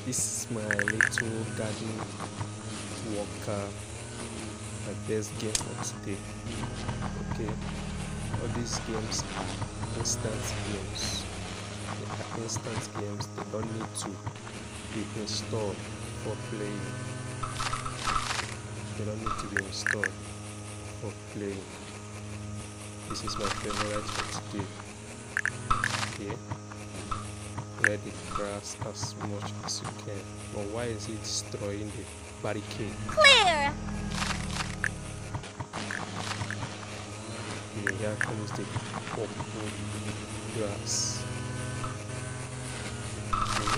This is my little garden worker, my best game for today. Okay, all these games are instant games. They are instant games. They don't need to be installed for playing. They don't need to be installed for playing. This is my favorite for today. Okay, clear the grass as much as you can. But why is it destroying the barricade? Clear! Okay, here comes the purple grass. Okay.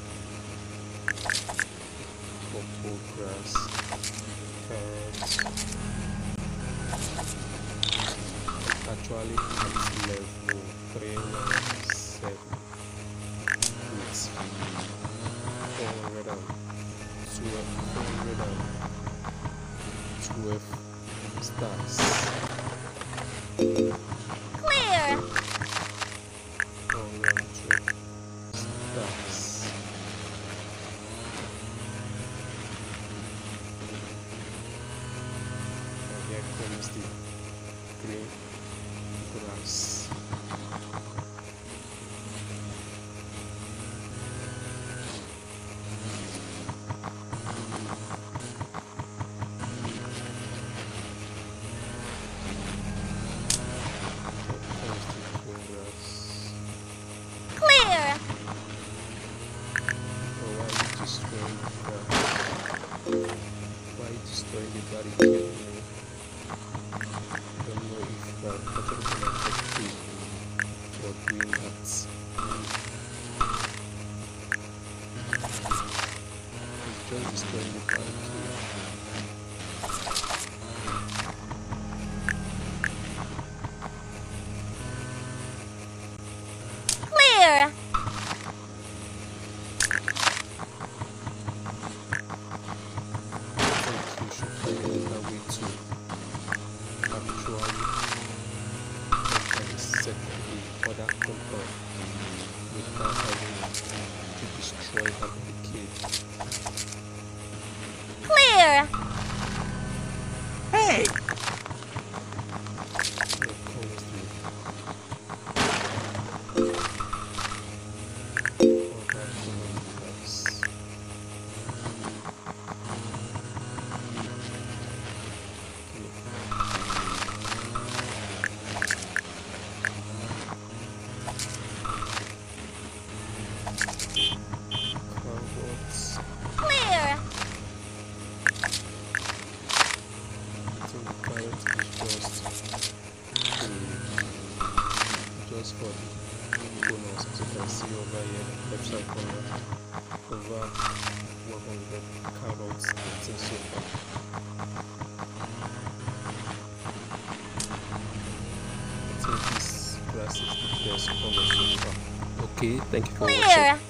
Purple grass. Carrots. Actually at level 317 with 412 stars. Clear! 412 stars. And here comes the green grass. Clear! Why are you destroying the grass? Why are you destroying the barricade? I don't know if unfortunately I get paid for doing that. It's just destroying the barricade. Clear! I think you should find another way to actually set the other compound without having to destroy the barricade. Clear! Hey! Here comes the other common grass. Carrots. Clear! I think the carrot is just for the bonus. As you can see over here, the left side corner, over 100 carrots eaten so far. I think this grass is the best cover so far. Okay, thank you for watching. Clear!